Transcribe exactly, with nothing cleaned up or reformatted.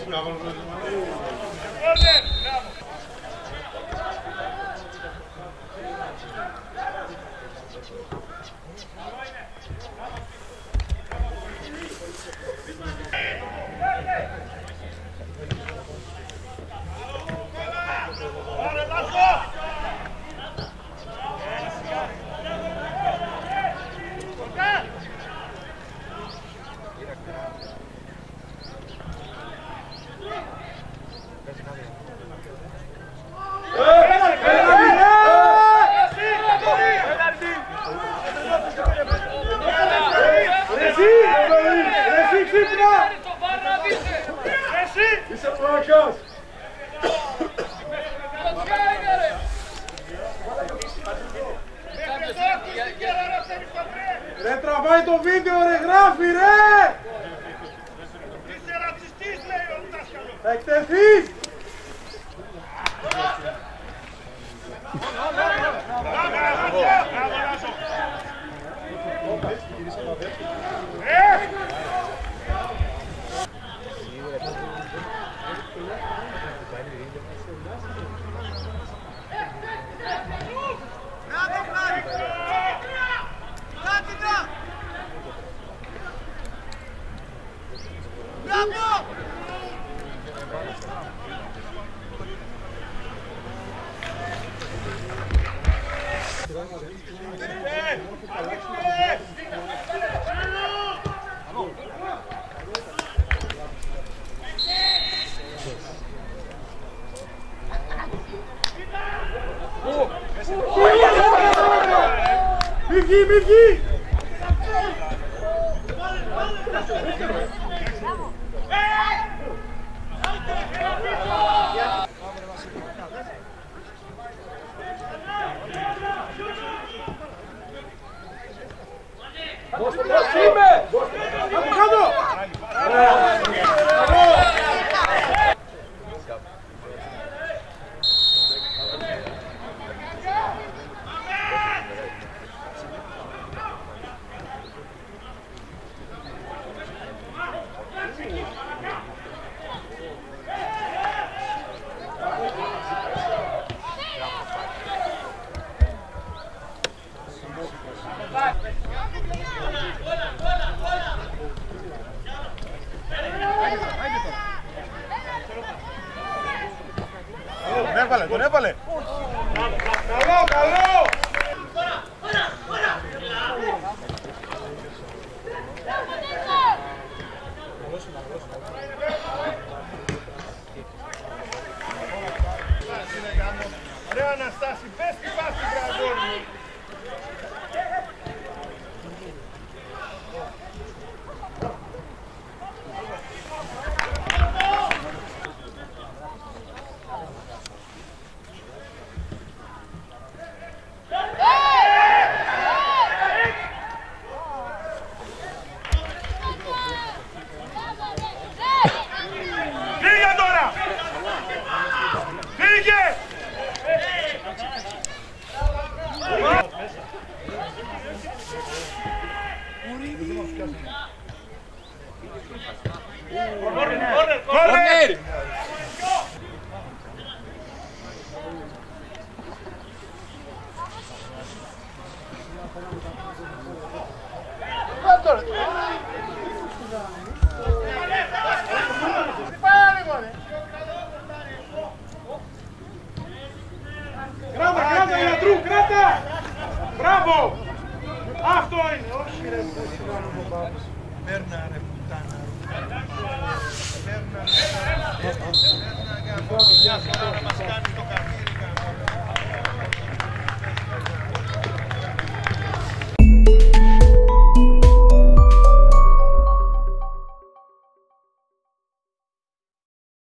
Είσαι πλάκας! Ρε τραβάει το βίντεο ρε, γράφει ρε! Είσαι ρατσιστής λέει ο δάσκαλος! Θα εκτεθείς! Μη βγει, μη βγει! Πώς είμαι! Από κάτω! Τον έβαλε, τον έβαλε! Καλό, καλό! Ρε Αναστάση, πες τι πας στην Κραγόρνη! Φύγε τώρα! Φύγε! Κόρνερ! Κράτα, κράτα, Ιατρού, κράτα! Μπράβο! Αυτό είναι, όχι ρε. Μέρνα ρε πουτάνα. Μέρνα ρε πουτάνα. Μέρνα ρε πουτάνα. Μέρνα ρε πουτάνα.